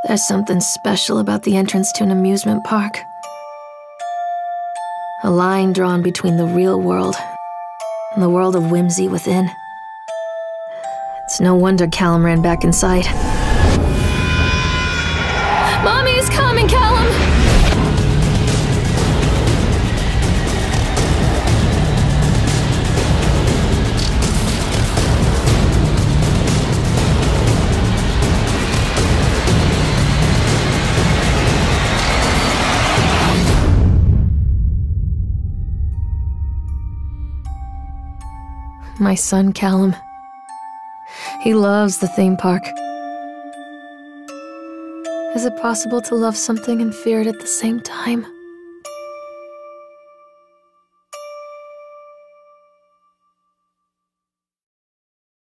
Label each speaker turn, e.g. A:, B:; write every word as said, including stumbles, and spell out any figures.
A: There's something special about the entrance to an amusement park. A line drawn between the real world and the world of whimsy within. It's no wonder Callum ran back inside. Mommy's coming, Callum! My son, Callum. He loves the theme park. Is it possible to love something and fear it at the same time?